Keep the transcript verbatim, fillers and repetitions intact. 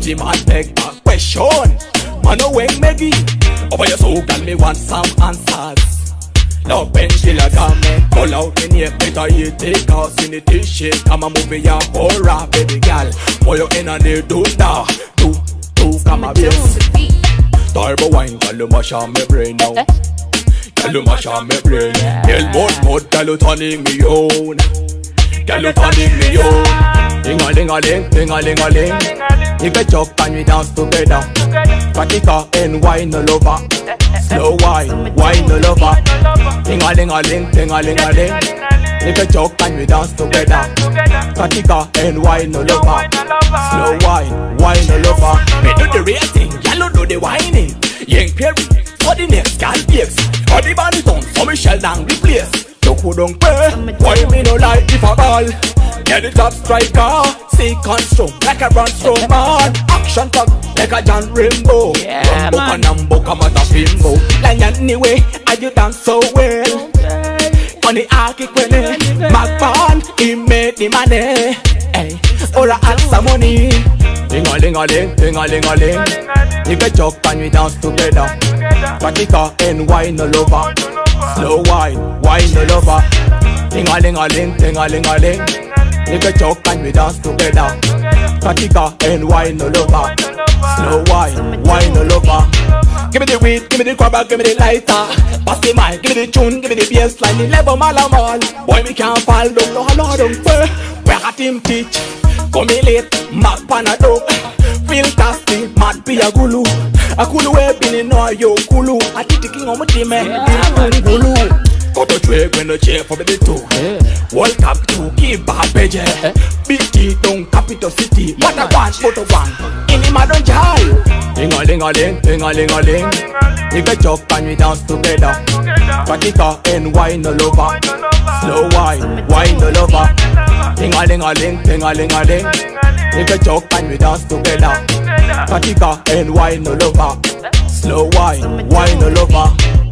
the man beg a question. Man no wing Maggie. Over your soul, girl, me want some answers. Now bench till I come me. Call out me name, better you take us in the t-shirt. Come and move your aura, baby girl. Boy you in and they do now. Do, do, come a bass. Turbo wine, girl, you mash on me brain now. Girl, you mash on me brain. Girl, mud, mud, girl, you turning me on. Girl, you turning me on. Ding-a-ling-a-ling, ding-a-ling-a-ling. If you jump and we dance together. Katika and wine no lover. Slow wine, wine no lover. Ding-a-ling-a-ling, ding-a-ling-a-ling. If you jump and we dance together. Katika and wine no lover. Slow wine, wine no lover. Me do the real thing, y'all do the whining. Young Perry, for the next girl babes. Or the body tongue, so me shell down the place. You couldn't pay, why me no like if I ball? Get the top striker, second stroke like a run strong man. Action talk like a John Rainbow. Yeah, Rumbo and Nambo come out of bimbo. Like anyway, I you dance so well. On the arc equine, Macban, he made the money. Hey, all I ask some money. Ding-a-ling-a-ling, ding-a-ling-a-ling. You get joke and we dance together. Katika and wine no lover. Slow wine, wine no lover. Ding-a-ling-a-ling, ding-a-ling-a-ling. You get joke and we dance together. Katika and wine no lover. Slow wine, wine no lover. Give me the weed, give me the crabber, give me the lighter. Pass the mic, give me the tune, give me the bass line. The level malamal. Boy me can't fall down, no hello don't fair. Where a team teach. Come late, Mac Panado. Feel tasty, mad be a gulu. A kulu we been in all yo kulu. I did the king on my team, man. Gulu. Go to trade when the chair for the two. World Cup two, give back page. Big T down capital city. What a one, photo one. In the madon child. Ding a ling a ling, ding a ling a ling. If you jump and we dance together. Katika and wine no lover. Slow wine, wine no lover. Ding a ling a ling, ding a ling a ling. If you jump and we dance together. Katika and wine no lover. Slow wine, wine no lover.